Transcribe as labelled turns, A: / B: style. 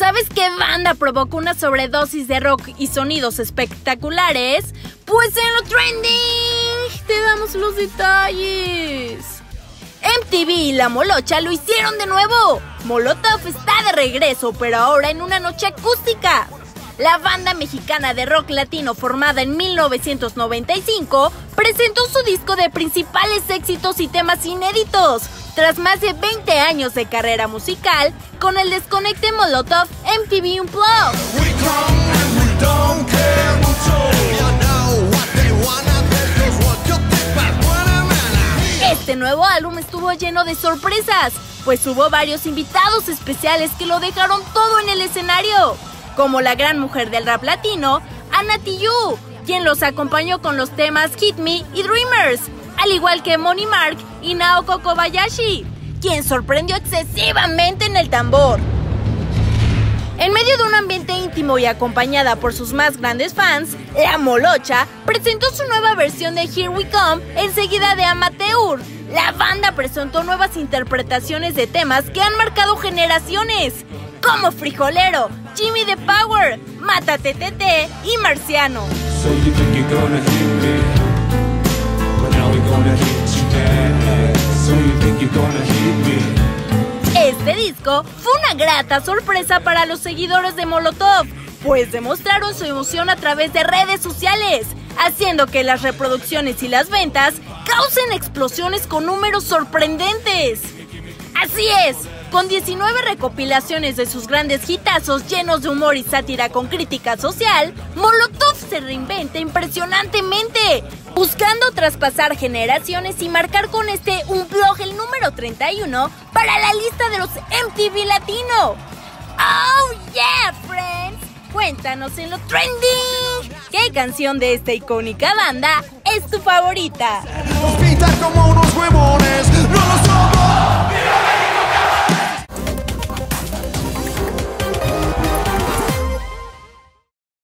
A: ¿sabes qué banda provocó una sobredosis de rock y sonidos espectaculares? Pues en lo trending te damos los detalles. MTV y La Molocha lo hicieron de nuevo. Molotov está de regreso, pero ahora en una noche acústica. La banda mexicana de rock latino formada en 1995 presentó su disco de principales éxitos y temas inéditos. Tras más de 20 años de carrera musical, con el desconecte Molotov MTV Unplugged. Este nuevo álbum estuvo lleno de sorpresas, pues hubo varios invitados especiales que lo dejaron todo en el escenario, como la gran mujer del rap latino, Ana Tijoux, quien los acompañó con los temas Hit Me y Dreamers, al igual que Moni Mark y Naoko Kobayashi, quien sorprendió excesivamente en el tambor. En medio de un ambiente íntimo y acompañada por sus más grandes fans, La Molocha presentó su nueva versión de Here We Come enseguida de Amateur. La banda presentó nuevas interpretaciones de temas que han marcado generaciones, como Frijolero, Jimmy the Power, Mátate Tete y Marciano. Este disco fue una grata sorpresa para los seguidores de Molotov, pues demostraron su emoción a través de redes sociales, haciendo que las reproducciones y las ventas causen explosiones con números sorprendentes. Así es, con 19 recopilaciones de sus grandes hitazos llenos de humor y sátira con crítica social, Molotov se reinventa impresionantemente, buscando traspasar generaciones y marcar con este Unplugged el número 31 para la lista de los MTV Latino. ¡Oh yeah, friends! Cuéntanos en lo trending, ¿qué canción de esta icónica banda es tu favorita?
B: Nos pintan como unos huevones.